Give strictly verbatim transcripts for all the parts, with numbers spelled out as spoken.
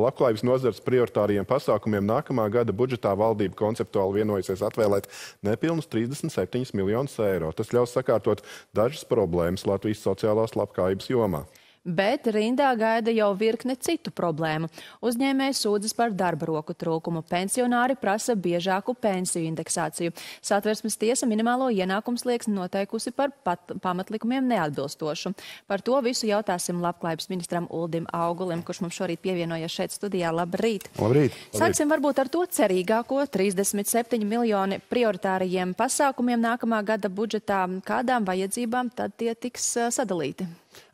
labklājības nozares prioritāriem pasākumiem nākamā gada budžetā valdība konceptuāli vienojusies atvēlēt nepilnus trīsdesmit septiņus miljonus eiro. Tas ļaus sakārtot dažas problēmas Latvijas sociālās labklājības jomā. Bet rindā gaida jau virkne citu problēmu. Uzņēmēji sūdzas par darba roku trūkumu. Pensionāri prasa biežāku pensiju indeksāciju. Satversmes tiesa minimālo ienākumu slieksni noteikusi par pat, pamatlikumiem neatbilstošu. Par to visu jautāsim labklājības ministram Uldim Augulim, kurš mums šorīt pievienojas šeit studijā. Labrīt! Labrīt! Sāksim varbūt ar to cerīgāko trīsdesmit septiņi miljoni prioritārajiem pasākumiem nākamā gada budžetā. Kādām vajadzībām tad tie tiks sadalīti?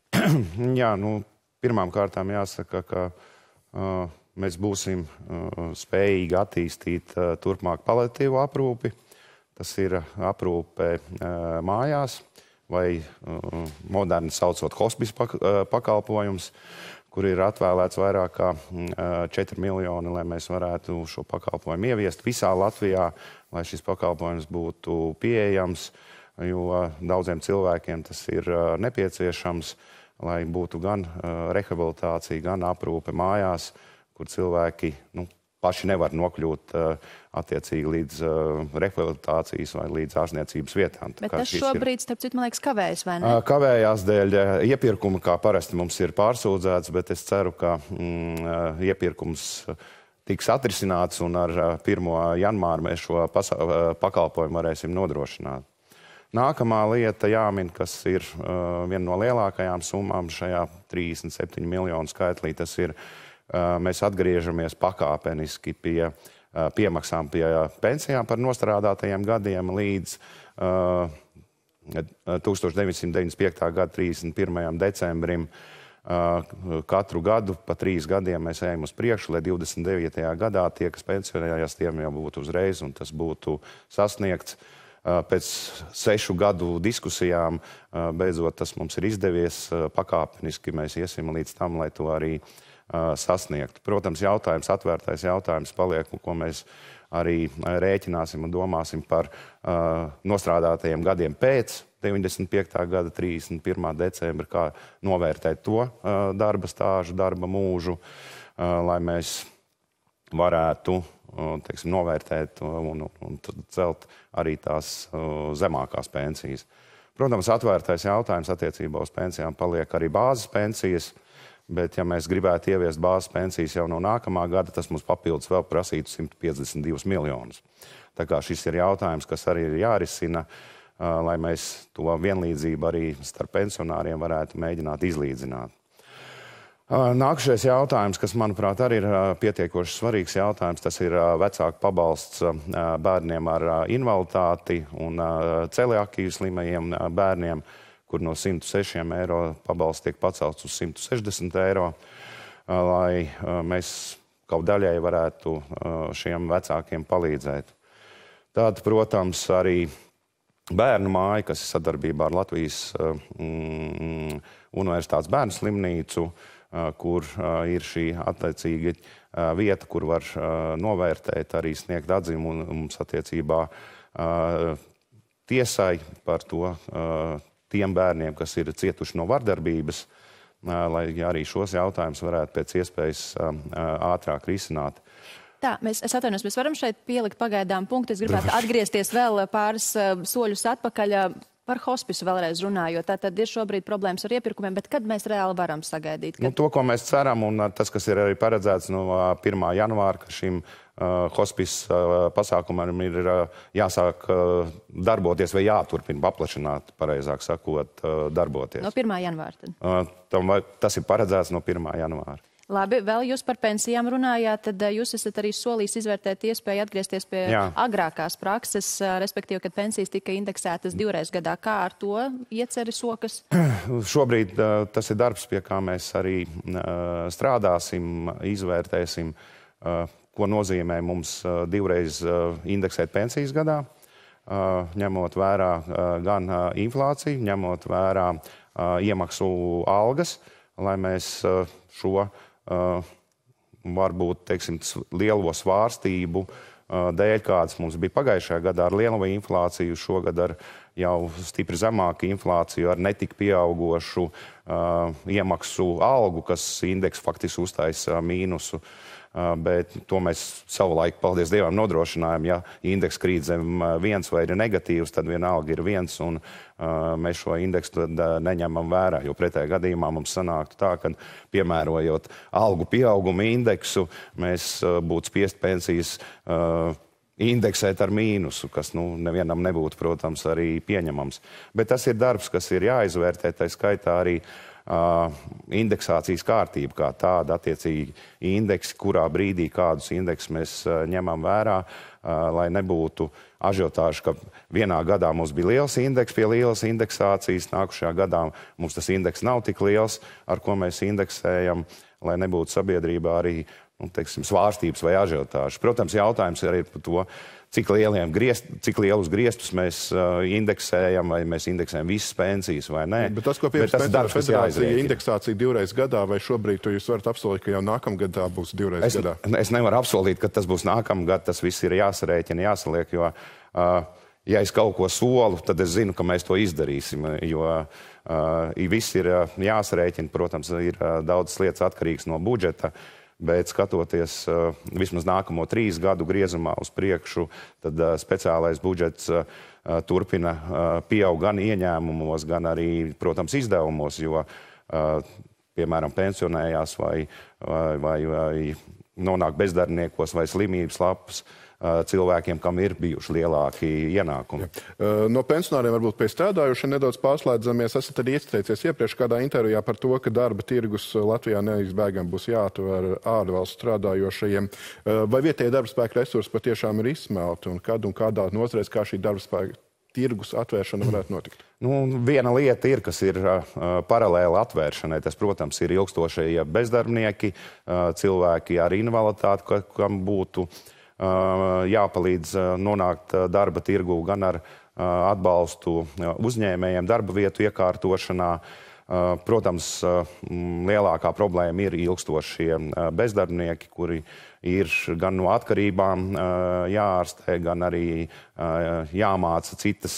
Jā, nu, pirmām kārtām jāsaka, ka uh, mēs būsim uh, spējīgi attīstīt uh, turpmāk paliatīvo aprūpi. Tas ir aprūpe uh, mājās vai uh, moderni saucot hospice pak uh, pakalpojums, kur ir atvēlēts vairāk kā uh, četri miljoni, lai mēs varētu šo pakalpojumu ieviest visā Latvijā, lai šis pakalpojums būtu pieejams, jo daudziem cilvēkiem tas ir uh, nepieciešams, lai būtu gan uh, rehabilitācija, gan aprūpe mājās, kur cilvēki nu, paši nevar nokļūt uh, attiecīgi līdz uh, rehabilitācijas vai līdz ārstniecības vietām. Bet tas šobrīd, starp citu, man liekas, kavējas, vai ne? Uh, kavējās dēļ uh, iepirkuma, kā parasti mums ir pārsūdzēts, bet es ceru, ka mm, uh, iepirkums tiks atrisināts un ar uh, pirmo janvāru mēs šo uh, pakalpojumu varēsim nodrošināt. Nākamā lieta jāmin, kas ir uh, viena no lielākajām summām šajā trīsdesmit septiņu miljonu skaitlī, tas ir, uh, mēs atgriežamies pakāpeniski pie uh, piemaksām pie pensijām par nostrādātajiem gadiem līdz uh, tūkstoš deviņsimt deviņdesmit piektā gada trīsdesmit pirmajam decembrim. Uh, katru gadu, pa trīs gadiem mēs ejam uz priekšu, lai divdesmit devītajā gadā tie, kas pensionējās, tiem jau būtu uzreiz un tas būtu sasniegts. Pēc sešu gadu diskusijām beidzot tas mums ir izdevies. Pakāpeniski mēs iesim līdz tam, lai to arī sasniegtu. Protams, jautājums, atvērtais jautājums paliek, ko mēs arī rēķināsim un domāsim par nostrādātajiem gadiem pēc deviņdesmit piektā gada trīsdesmit pirmā decembra, kā novērtēt to darba stāžu, darba mūžu, lai mēs varētu teiksim, novērtēt un, un celt arī tās uh, zemākās pensijas. Protams, atvērtais jautājums attiecībā uz pensijām paliek arī bāzes pensijas, bet ja mēs gribētu ieviest bāzes pensijas jau no nākamā gada, tas mums papildus vēl prasītu simt piecdesmit divus miljonus. Tā kā šis ir jautājums, kas arī ir jārisina, uh, lai mēs to vienlīdzību arī starp pensionāriem varētu mēģināt izlīdzināt. Nākamais jautājums, kas, manuprāt, arī ir pietiekoši svarīgs jautājums, tas ir vecāku pabalsts bērniem ar invaliditāti un celiakiju slimajiem bērniem, kur no simt sešiem eiro pabalsts tiek pacelts uz simt sešdesmit eiro, lai mēs kaut daļai varētu šiem vecākiem palīdzēt. Tātad, protams, arī bērnu māja, kas ir sadarbībā ar Latvijas mm, Universitātes bērnu slimnīcu, kur ir šī attiecīga vieta, kur var novērtēt, arī sniegt atzinumu mums attiecībā tiesai par to tiem bērniem, kas ir cietuši no vardarbības, lai arī šos jautājumus varētu pēc iespējas ātrāk risināt. Tā, mēs, es atvainojos, mēs varam šeit pielikt pagaidām punktu. Es gribētu atgriezties vēl pāris soļus atpakaļ. Par hospisu vēlreiz runājot, tātad ir šobrīd problēmas ar iepirkumiem, bet kad mēs reāli varam sagaidīt? Kad... Nu, to, ko mēs ceram, un tas, kas ir arī paredzēts no pirmā janvāra, ka šim uh, hospice uh, pasākumam ir uh, jāsāk uh, darboties vai jāturpina paplašināt, pareizāk sakot, uh, darboties. No pirmā janvāra tad? Uh, tam, tas ir paredzēts no pirmā janvāra. Labi, vēl jūs par pensijām runājāt, tad jūs esat arī solījis izvērtēt iespēju atgriezties pie Jā. agrākās prakses, respektīvi, kad pensijas tika indeksētas divreiz gadā. Kā ar to ieceri sokas? Šobrīd uh, tas ir darbs, pie kā mēs arī uh, strādāsim, izvērtēsim, uh, ko nozīmē mums uh, divreiz uh, indeksēt pensijas gadā, uh, ņemot vērā uh, gan uh, inflāciju, ņemot vērā uh, iemaksu algas, lai mēs uh, šo Uh, varbūt, teiksim, lielo svārstību dēļ, kādas mums bija pagājušajā gadā ar lielu inflāciju, šogad ar jau stipri zemāku inflāciju, ar netik pieaugošu uh, iemaksu algu, kas indeks faktiski uztaisa mīnusu. Uh, bet to mēs savu laiku, paldies Dievam, nodrošinājām. Ja indeks krīt zem viens vai ir negatīvs, tad vienalga ir viens, un uh, mēs šo indeksu tad uh, neņemam vērā, jo pretējā gadījumā mums sanāktu tā, ka piemērojot algu pieaugumu indeksu, mēs uh, būtu spiest pensijas uh, indeksēt ar mīnusu, kas nu, nevienam nebūtu, protams, arī pieņemams. Bet tas ir darbs, kas ir jāizvērtē, tā skaitā arī uh, indeksācijas kārtība, kā tāda attiecīgi indeksi, kurā brīdī kādus indeksus mēs uh, ņemam vērā, uh, lai nebūtu ažiotāži, ka vienā gadā mums bija liels indeks pie lielas indeksācijas, nākušajā gadā mums tas indeks nav tik liels, ar ko mēs indeksējam, lai nebūtu sabiedrībā arī nu, teiksim, svārstības vai ažiotāžas. Protams, jautājums ir par to, cik, griest, cik lielus griestus mēs uh, indeksējam, vai mēs indeksējam visas pensijas vai nē. Bet tas, ko piemēram Pensiju federācija indeksācija divreiz gadā, vai šobrīd to jūs varat apsolīt, ka jau nākamgad tā būs divreiz es, gadā? Es nevaru apsolīt, ka tas būs nākamgad, tas viss ir jāsarēķina, jāsaliek, jo uh, ja es kaut ko solu, tad es zinu, ka mēs to izdarīsim, jo uh, viss ir uh, jāsarēķina, protams, ir uh, daudz lietas atkarīgs no budžeta, bet skatoties uh, vismaz nākamo trīs gadu griezumā uz priekšu, tad uh, speciālais budžets uh, turpina uh, pieaug gan ieņēmumos, gan arī, protams, izdevumos, jo, uh, piemēram, pensionējās vai, vai, vai, vai nonāk bezdarbniekos vai slimības lapas cilvēkiem, kam ir bijuši lielāki ienākumi. Jā. No pensionāriem varbūt pie strādājušiem nedaudz pārslēdzamies. Esat arī izteicies iepriekš kādā intervijā par to, ka darba tirgus Latvijā neizbēgami būs jāatver ārvalstu strādājošajiem. Vai vietējie darba spēka resursi patiešām ir izsmelti un kad un kādā nozarēs, kā šī darba spēka tirgus atvēršana varētu notikt? Nu, viena lieta ir, kas ir uh, paralēli atvēršanai. Tas, protams, ir ilgstošie bezdarbnieki, uh, cilvēki ar invaliditāti, kam būtu jāpalīdz nonākt darba tirgu gan ar atbalstu uzņēmējiem darba vietu iekārtošanā. Protams, lielākā problēma ir ilgstošie bezdarbnieki, kuri ir gan no atkarībām jāārstē, gan arī jāmāca citas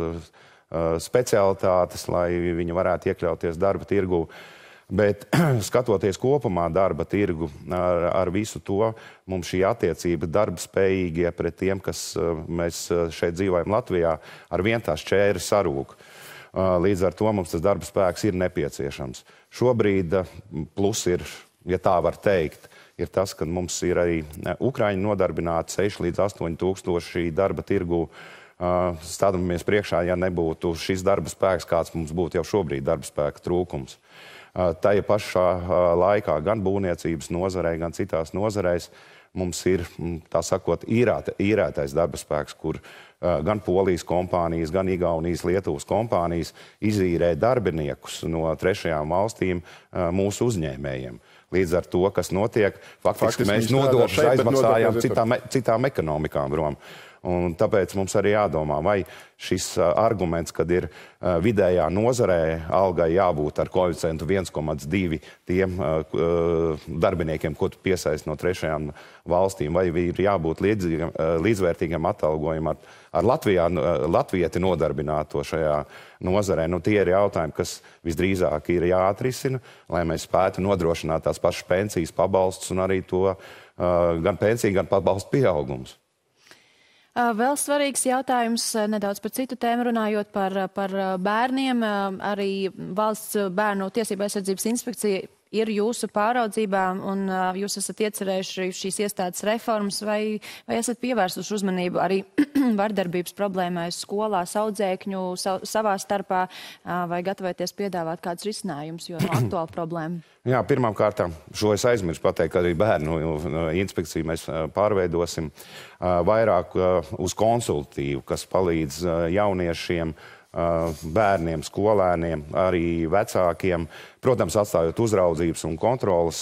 specialitātes, lai viņi varētu iekļauties darba tirgu. Bet skatoties kopumā darba tirgu ar, ar visu to, mums šī attiecība darba spējīgie pret tiem, kas mēs šeit dzīvojam Latvijā, ar vien tās šķēri sarūk. Līdz ar to mums tas darba spēks ir nepieciešams. Šobrīd plus ir, ja tā var teikt, ir tas, ka mums ir arī Ukraiņi nodarbināti seši līdz astoņi tūkstoši darba tirgu. Stādamies priekšā, ja nebūtu šis darba spēks, kāds mums būtu jau šobrīd darba spēka trūkums. Tajā pašā laikā gan būvniecības nozarē, gan citās nozarēs mums ir, tā sakot, īrēt, īrētais darba spēks, kur gan Polijas kompānijas, gan Igaunijas, Lietuvas kompānijas izīrē darbiniekus no trešajām valstīm mūsu uzņēmējiem. Līdz ar to, kas notiek, faktiski, faktiski mēs nodokļus aizmaksājām citām, citām ekonomikām prom. Un tāpēc mums arī jādomā, vai šis arguments, kad ir vidējā nozarē algai jābūt ar koeficientu viens komats divi tiem darbiniekiem, ko tu piesaist no trešajām valstīm, vai ir jābūt līdzvērtīgam atalgojumam ar, ar Latvijā, latvieti nodarbināto šajā nozarē. Nu, tie ir jautājumi, kas visdrīzāk ir jāatrisina, lai mēs spētu nodrošināt tās pašas pensijas pabalstus un arī to gan pensiju, gan pabalstu pieaugums. Vēl svarīgs jautājums, nedaudz par citu tēmu runājot par, par bērniem. Arī Valsts bērnu tiesību aizsardzības inspekcija ir jūsu pāraudzībā un jūs esat iecerējuši šīs iestādes reformas vai, vai esat pievērsuši uzmanību arī vardarbības problēmai skolā, audzēkņu savā starpā vai gatavoties piedāvāt kādus risinājumus, jo no aktuāla problēma? Jā, pirmām kārtām, šo es aizmirsu pateikt, ka arī bērnu inspekciju mēs pārveidosim vairāk uz konsultīvu, kas palīdz jauniešiem, bērniem, skolēniem, arī vecākiem. Protams, atstājot uzraudzības un kontrolas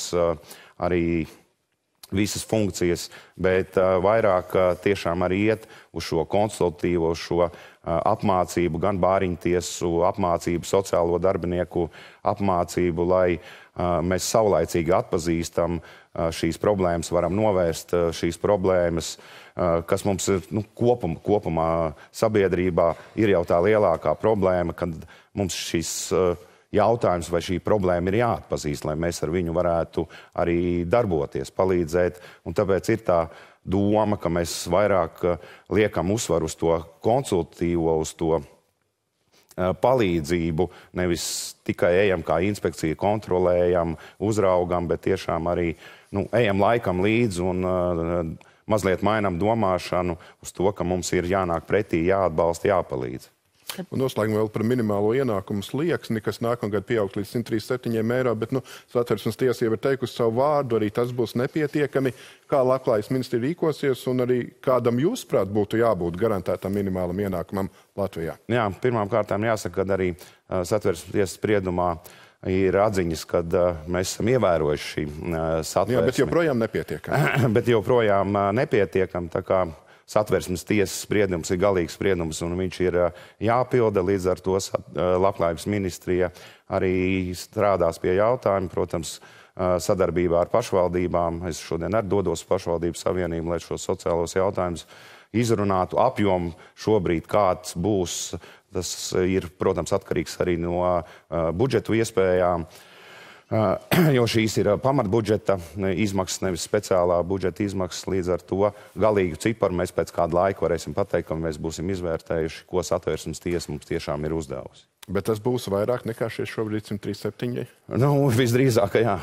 arī visas funkcijas, bet vairāk tiešām arī iet uz šo konsultīvo, uz šo apmācību, gan bāriņtiesu apmācību, sociālo darbinieku apmācību, lai mēs saulaicīgi atpazīstam šīs problēmas, varam novērst šīs problēmas, kas mums ir nu, kopum, kopumā sabiedrībā ir jau tā lielākā problēma, kad mums šis jautājums vai šī problēma ir jāatpazīst, lai mēs ar viņu varētu arī darboties, palīdzēt. Un tāpēc ir tā doma, ka mēs vairāk liekam uzsvaru uz to konsultatīvo, uz to palīdzību, nevis tikai ejam kā inspekcija, kontrolējam, uzraugam, bet tiešām arī nu, ejam laikam līdzi un uh, mazliet mainam domāšanu uz to, ka mums ir jānāk pretī, jāatbalsta, jāpalīdz. Un noslēgumā vēl par minimālo ienākumu slieksni, kas nākamgad pieaugs līdz simt trīsdesmit septiņiem eiro, bet nu, Satversmes tiesa jau ir teikusi savu vārdu, arī tas būs nepietiekami. Kā Labklājības ministri rīkosies un arī kādam jūsuprāt būtu jābūt garantētam minimālam ienākumam Latvijā? Jā, pirmām kārtām jāsaka, ka arī uh, Satversmes tiesas spriedumā ir atziņas, kad uh, mēs esam ievērojuši šī uh, satversmi. Jā, bet joprojām nepietiekam. bet joprojām uh, nepietiekam, tā kā Satversmes tiesas spriedums ir galīgs spriedums un viņš ir jāpilda, līdz ar to Labklājības ministrija arī strādās pie jautājuma, protams, sadarbībā ar pašvaldībām. Es šodien arī dodos pašvaldību savienību, lai šos sociālos jautājumus izrunātu. Apjomu šobrīd kāds būs, tas ir, protams, atkarīgs arī no budžetu iespējām. Jo šīs ir pamatbudžeta izmaksas, nevis speciālā budžeta izmaksas. Līdz ar to galīgu ciparu mēs pēc kāda laika varēsim pateikt, ka mēs būsim izvērtējuši, ko Satversmes tiesa mums tiešām ir uzdevusi. Bet tas būs vairāk nekā šie šobrīd simt trīsdesmit septiņi? Nu, visdrīzāk, jā.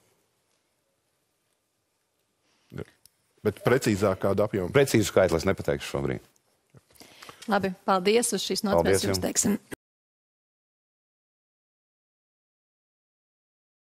Bet precīzāk kādu apjomu? Precīzu skaitli es nepateikšu šobrīd. Labi, paldies uz šīs notvērts jums teiksim.